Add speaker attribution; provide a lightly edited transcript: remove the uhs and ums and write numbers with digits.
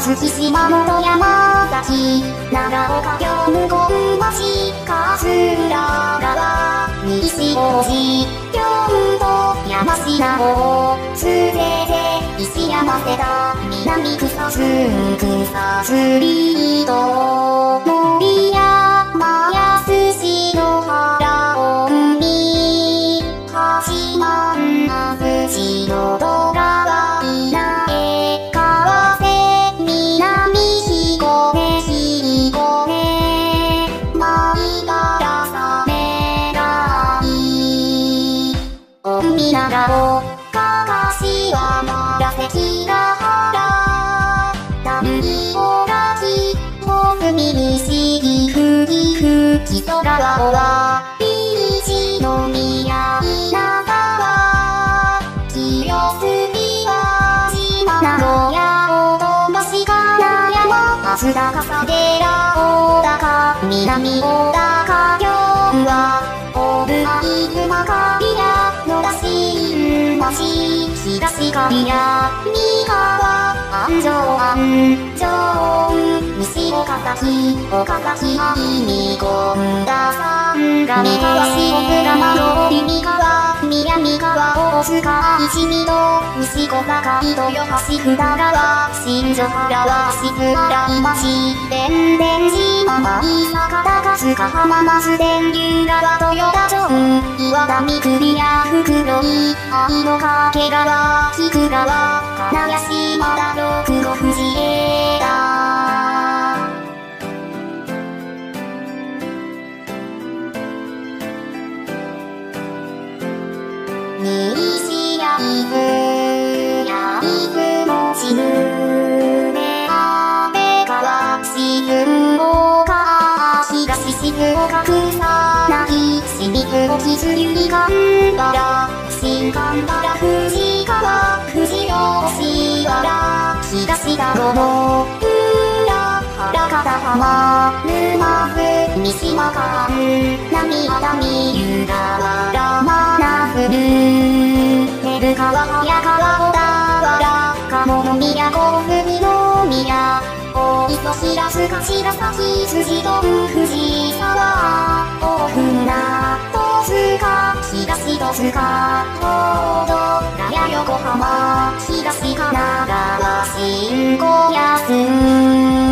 Speaker 1: 津島本山崎、長岡京向町、勝浦川、西大路、京都、山科郷、すべて、石山瀬田、南草津、草津リード、森山安市の原海、八幡那富士の戸川、稲江川瀬、南彦根彦根、舞原サメライ、海長尾、かかしはまら関ヶ原、ダムにおらき、大隅にしぎふぎふ、木曽川は、一宮稲沢、清澄は島名古屋、大橋金山、飛鳥笠寺、大高、南大高京は、大部愛熊刈谷、野田新町、東刈谷、三河、安城安城、西岡崎、岡崎愛に権田三上川下倉間通三河、南川大須賀一二度、西小坂豊橋札川、新所原は静洗町、弁天島舞坂高須賀浜松電流川豊田町、岩田三栗や袋井、愛の掛川、菊川、金谷島田六五富士枝、西焼津、焼津のしぬね、安倍川、静岡、東静岡草薙、清水沖津由比蒲原、新蒲原富士川、富士吉原、東田子の浦、原方浜、沼津、三島間、南熱海、湯河原、真鶴、根府川、早川、小田原、鴨宮、甲府、二宮、大磯、平須賀、白崎、辻堂、藤沢、大船、戸塚、東戸塚、大戸、ヶ谷、横浜、東神奈川、新子安。